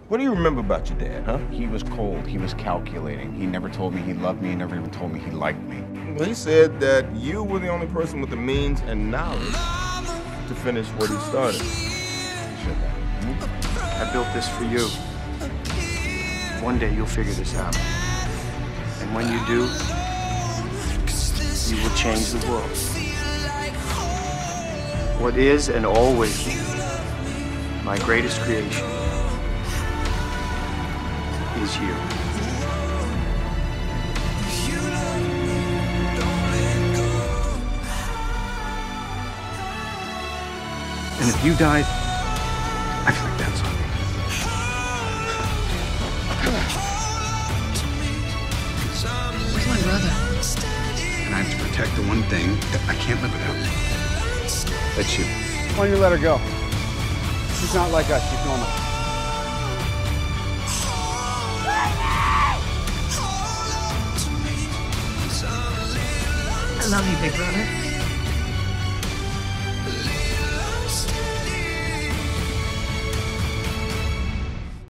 What do you remember about your dad, huh? He was cold. He was calculating. He never told me he loved me. He never even told me he liked me. Well, he said that you were the only person with the means and knowledge to finish what he started. I built this for you. One day you'll figure this out. And when you do, you will change the world. What is and always will be my greatest creation is you. And if you died, I feel like that's on me. Where's my brother? And I have to protect the one thing that I can't live without. That's you. Why don't you let her go? She's not like us. She's normal. I love you, big brother.